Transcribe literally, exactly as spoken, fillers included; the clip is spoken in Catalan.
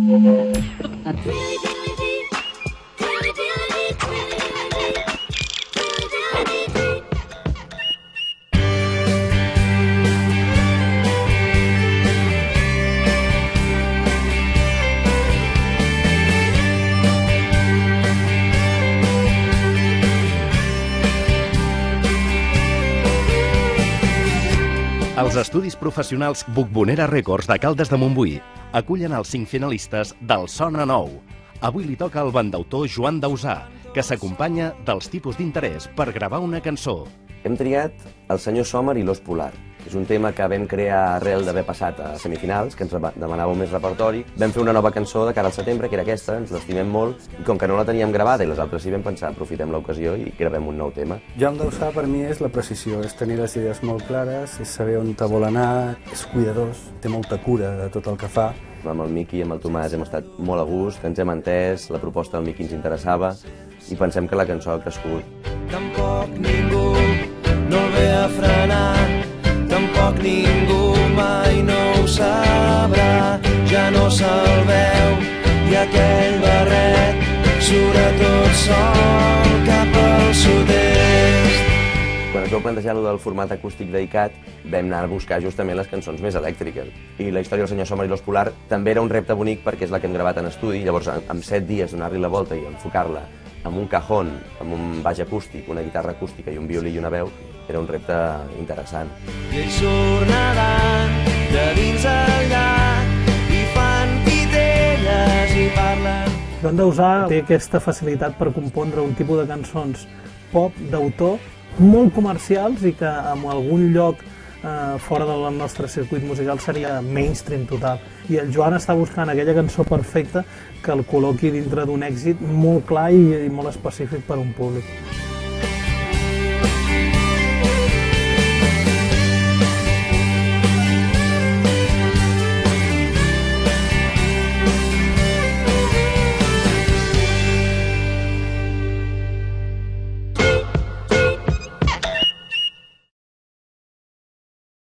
Els estudis professionals Bucbonera Records de Caldes de Montbui acullen els cinc finalistes del Sona Nou. Avui li toca al bandautor Joan Dausà, que s'acompanya dels tipus d'interès per gravar una cançó. Hem triat El senyor Sommer i l'ós polar. És un tema que vam crear arrel d'haver passat a semifinals, que ens demanàveu més repertori. Vam fer una nova cançó de cara al setembre, que era aquesta, ens l'estimem molt, i com que no la teníem gravada i les altres sí vam pensar, aprofitem l'ocasió i gravem un nou tema. Joan Dausà per mi és la precisió, és tenir les idees molt clares, és saber on te vol anar, és cuidadós, té molta cura de tot el que fa. Amb el Miqui i amb el Tomàs hem estat molt a gust, ens hem entès, la proposta del Miqui ens interessava i pensem que la cançó ha crescut. Tampoc ningú no el ve a frenar, tampoc ningú mai no ho sabrà, ja no se'l veu i aquell barret surt a tot sol cap al sud-est. Quan es vau plantejar allò del format acústic dedicat, vam anar a buscar justament les cançons més elèctriques. I la història del senyor Sommer i l'ós polar també era un repte bonic perquè és la que hem gravat en estudi, llavors en set dies donar-li la volta i enfocar-la amb un cajón, amb un baix acústic, una guitarra acústica i un violí i una veu, era un repte interessant. I ells tornaran de dins el llac i fan titelles i parlen. Joan Dausà té aquesta facilitat per compondre un tipus de cançons pop d'autor molt comercials i que en algun lloc eh, fora del nostre circuit musical seria mainstream total. I el Joan està buscant aquella cançó perfecta que el col·loqui dintre d'un èxit molt clar i, i molt específic per a un públic.